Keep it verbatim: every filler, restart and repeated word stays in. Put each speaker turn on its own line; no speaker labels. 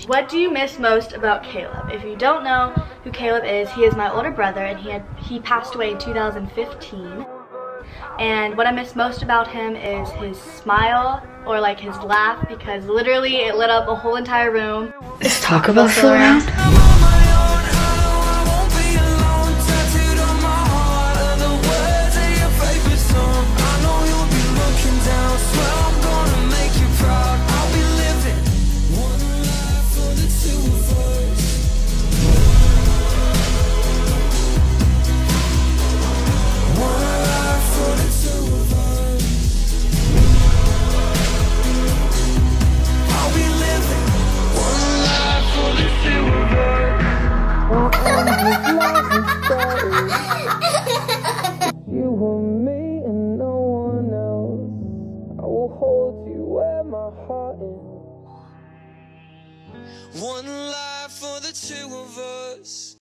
What do you miss most about Caleb? If you don't know who Caleb is, he is my older brother, and he had he passed away in two thousand fifteen. And what I miss most about him is his smile, or like his laugh, because literally it lit up a whole entire room.
Is Taco Bell still around?
You want me and no one else. I will hold you where my heart is. One life for the two of us.